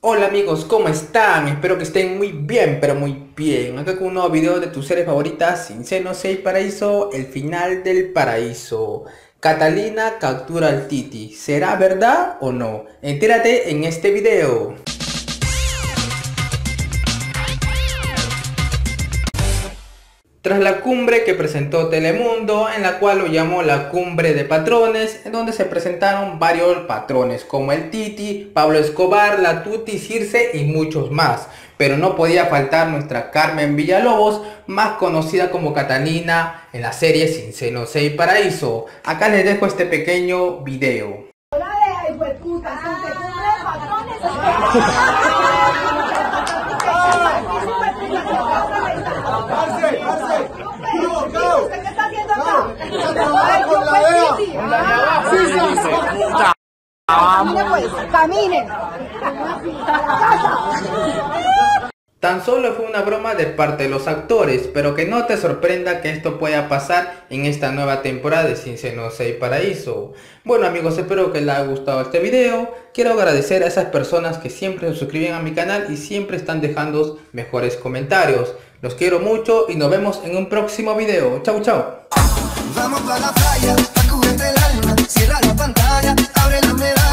Hola amigos, ¿cómo están? Espero que estén muy bien, pero muy bien. Acá con un nuevo video de tus series favoritas, Sin Seno Sei Paraíso, el final del paraíso. Catalina captura al Titi. ¿Será verdad o no? Entérate en este video. Tras la cumbre que presentó Telemundo, en la cual lo llamó la cumbre de patrones, en donde se presentaron varios patrones como el Titi, Pablo Escobar, la Tuti, Circe y muchos más. Pero no podía faltar nuestra Carmen Villalobos, más conocida como Catalina en la serie Sin Seno Sei Paraíso. Acá les dejo este pequeño video. Caminen. Tan solo fue una broma de parte de los actores, pero que no te sorprenda que esto pueda pasar en esta nueva temporada de Sin Seno Sei Paraíso. Bueno amigos, espero que les haya gustado este video. Quiero agradecer a esas personas que siempre se suscriben a mi canal y siempre están dejando mejores comentarios. Los quiero mucho y nos vemos en un próximo video. Chau chau. Vamos pa' la playa, pa' cubrirte el alma, cierra la pantalla, abre la medalla.